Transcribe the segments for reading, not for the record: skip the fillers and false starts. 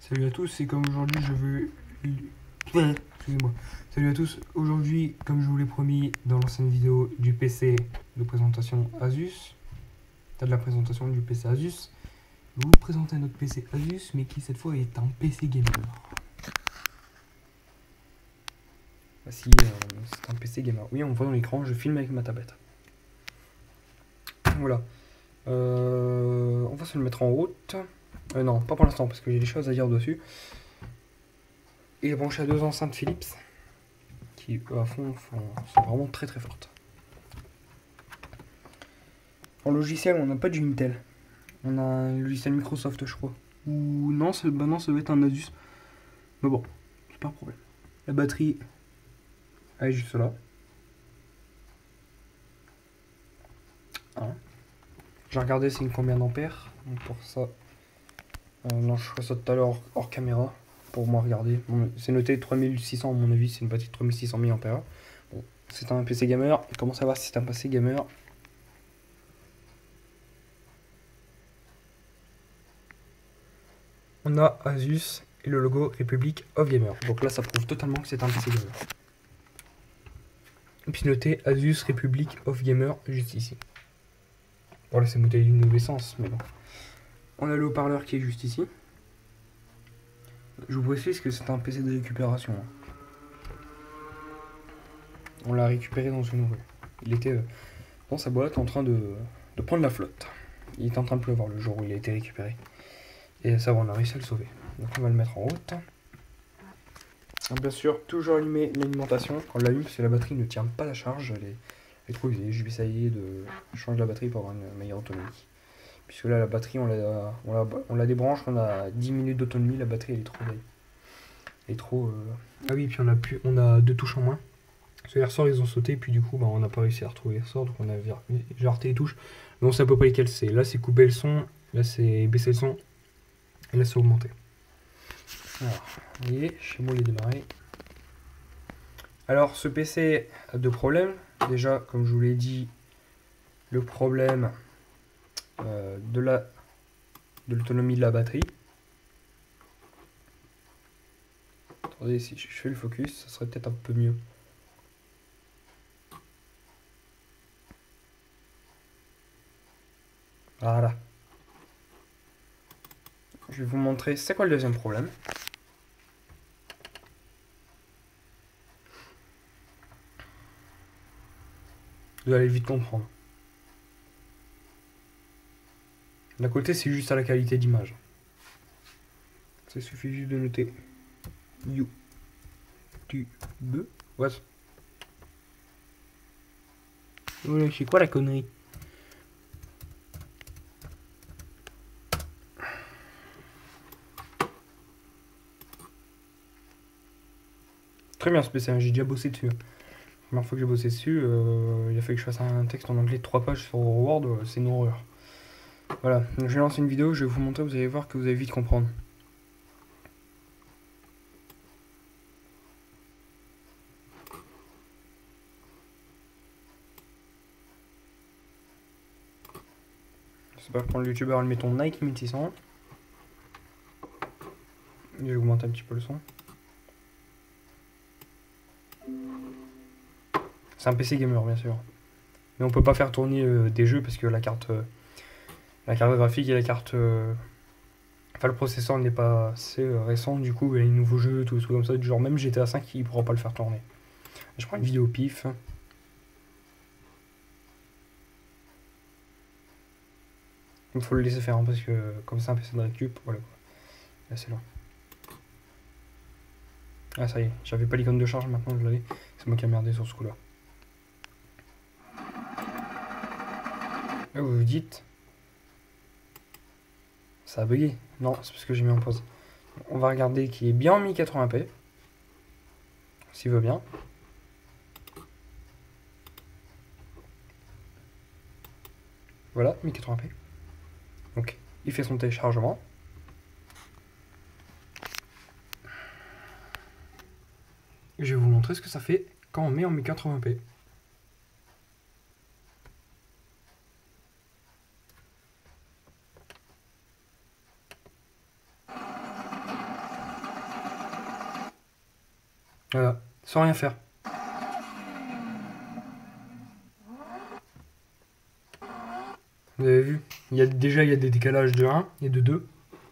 Salut à tous, et comme aujourd'hui je veux... Excusez-moi. Salut à tous, aujourd'hui comme je vous l'ai promis dans l'ancienne vidéo du PC de présentation Asus, de la présentation du PC Asus, je vais vous présenter notre PC Asus mais qui cette fois est un PC gamer. Voici, c'est un PC gamer. Oui, on voit dans l'écran, je filme avec ma tablette. Voilà. On va se le mettre en route. Non, pas pour l'instant parce que j'ai des choses à dire dessus. Il est branché à deux enceintes Philips qui à fond sont vraiment très très fortes. En logiciel, on n'a pas du Intel. On a un logiciel Microsoft, je crois. Ou non, non, ça doit être un Asus. Mais bon, c'est pas un problème. La batterie, elle est juste là. Hein. J'ai regardé c'est une combien d'ampères. Donc pour ça, non, je ferai ça tout à l'heure hors caméra pour moi regarder. Bon, c'est noté 3600 à mon avis, c'est une batterie de 3600 mAh. Bon, c'est un PC gamer. Et comment savoir si c'est un PC gamer? On a Asus et le logo Republic of Gamer. Donc là, ça prouve totalement que c'est un PC gamer. Et puis noté Asus Republic of Gamer juste ici. Bon là c'est bouteille d'une nouvelle essence, mais bon. On a le haut-parleur qui est juste ici. Je vous précise que c'est un PC de récupération. On l'a récupéré dans une rue. Il était dans sa boîte en train de prendre la flotte. Il était en train de pleuvoir le jour où il a été récupéré. Et ça va, on a réussi à le sauver. Donc on va le mettre en route. Donc, bien sûr, toujours allumer l'alimentation quand on l'allume parce que la batterie ne tient pas la charge. Elle est trop usée. Je vais essayer de changer la batterie pour avoir une meilleure autonomie. Puisque là, la batterie, on la débranche, on a 10 minutes d'autonomie. La batterie, elle est trop vieille. Elle est trop... Ah oui, puis on a deux touches en moins. Parce que les ressorts, ils ont sauté. Et puis du coup, bah, on n'a pas réussi à retrouver les ressorts. Donc on a jarté les touches. Mais on sait à peu près lesquelles c'est. Là, c'est couper le son. Là, c'est baisser le son. Et là, c'est augmenter. Alors, vous voyez, chez moi, il est démarré. Alors, ce PC a deux problèmes. Déjà, comme je vous l'ai dit, le problème de l'autonomie de la batterie. Attendez, si je fais le focus, ça serait peut-être un peu mieux. Voilà. Je vais vous montrer c'est quoi le deuxième problème. Vous allez vite comprendre. D'un côté, c'est juste à la qualité d'image. Ça suffit juste de noter YouTube. What? Voilà, c'est quoi la connerie? Très bien ce PC, j'ai déjà bossé dessus. La première fois que j'ai bossé dessus, il a fallu que je fasse un texte en anglais de 3 pages sur Word, c'est une horreur. Voilà, donc je vais lancer une vidéo, je vais vous montrer, vous allez voir que vous allez vite comprendre. C'est pas prendre le youtubeur, mettons Nike 1600. Je vais augmenter un petit peu le son. C'est un PC gamer bien sûr. Mais on peut pas faire tourner des jeux parce que la carte graphique et la carte... Enfin le processeur n'est pas assez récent, du coup il y a les nouveaux jeux, tout comme ça, du genre même GTA 5 il pourra pas le faire tourner. Je prends une vidéo au pif. Il faut le laisser faire hein, parce que comme c'est un PC de récup, voilà quoi. Là c'est long. Ah ça y est, j'avais pas l'icône de charge, maintenant je l'avais. C'est moi qui ai merdé sur ce coup là. Là vous vous dites... Ça a bugué. Non, c'est parce que j'ai mis en pause. On va regarder qu'il est bien en 1080p. S'il veut bien. Voilà, 1080p. Donc, il fait son téléchargement. Je vais vous montrer ce que ça fait quand on met en 1080p. Voilà, sans rien faire. Vous avez vu, il y a des décalages de 1 et de 2.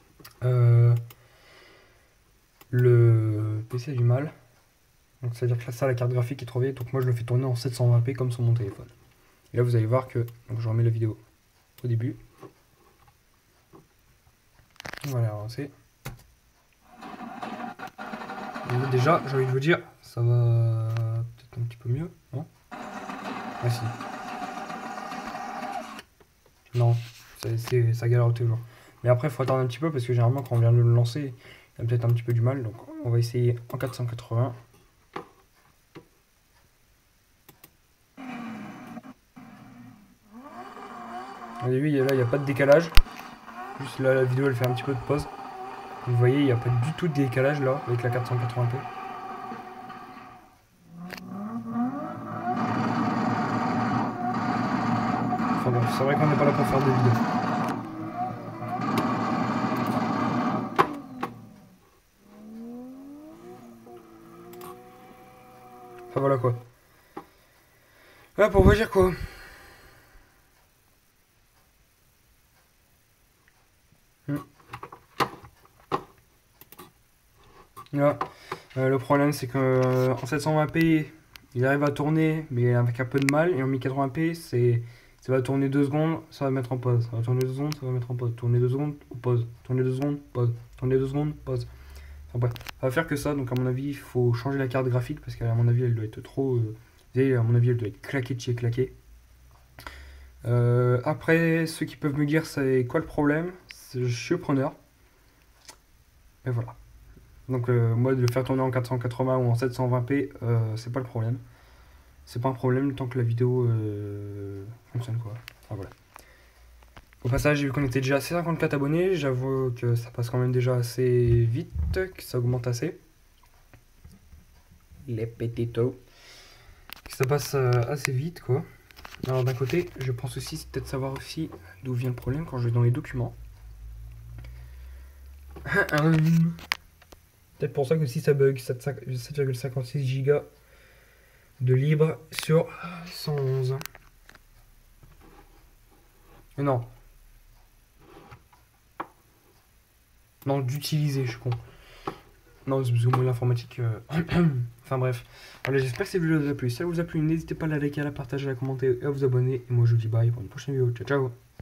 Le PC a du mal. Donc c'est à dire que là, ça, la carte graphique est trop vieille. Donc moi je le fais tourner en 720p comme sur mon téléphone. Et là vous allez voir que, donc je remets la vidéo au début. On va la relancer. Et déjà, j'ai envie de vous dire, ça va peut-être un petit peu mieux, non? Ah si. Non, ça galère toujours. Mais après, il faut attendre un petit peu parce que généralement, quand on vient de le lancer, il y a peut-être un petit peu du mal. Donc, on va essayer en 480. Vous avez vu, là, il n'y a pas de décalage. Juste là, la vidéo, elle fait un petit peu de pause. Vous voyez, il n'y a pas du tout de décalage là, avec la 480p. Enfin bon, c'est vrai qu'on n'est pas là pour faire des vidéos. Enfin voilà quoi. Voilà pour vous dire quoi. Là, le problème c'est que en 720p il arrive à tourner mais avec un peu de mal, et en 1080p ça va tourner 2 secondes, ça va mettre en pause, ça va tourner 2 secondes, ça va mettre en pause, tourner 2 secondes, pause, tourner 2 secondes, pause, tourner 2 secondes, pause. Enfin bref, ça va faire que ça, donc à mon avis il faut changer la carte graphique parce qu'à mon avis elle doit être trop, vous voyez, à mon avis elle doit être claquée de chez claquée. Après, ceux qui peuvent me dire c'est quoi le problème, je suis preneur. Et voilà. Donc moi de le faire tourner en 480 ou en 720p, c'est pas le problème. C'est pas un problème tant que la vidéo fonctionne quoi. Enfin voilà. Au passage, j'ai vu qu'on était déjà à 54 abonnés. J'avoue que ça passe quand même déjà assez vite, que ça augmente assez. Les pétitos. Que ça passe assez vite quoi. Alors d'un côté, je pense aussi, c'est peut-être savoir aussi d'où vient le problème quand je vais dans les documents. Peut-être pour ça que si ça bug, 7,56 Go de libre sur 111. Mais non. Non, d'utiliser, je suis con. Non, c'est parce que moi l'informatique... enfin bref. Voilà, j'espère que cette vidéo vous a plu. Si elle vous a plu, n'hésitez pas à la liker, à la partager, à la commenter et à vous abonner. Et moi je vous dis bye pour une prochaine vidéo. Ciao, ciao.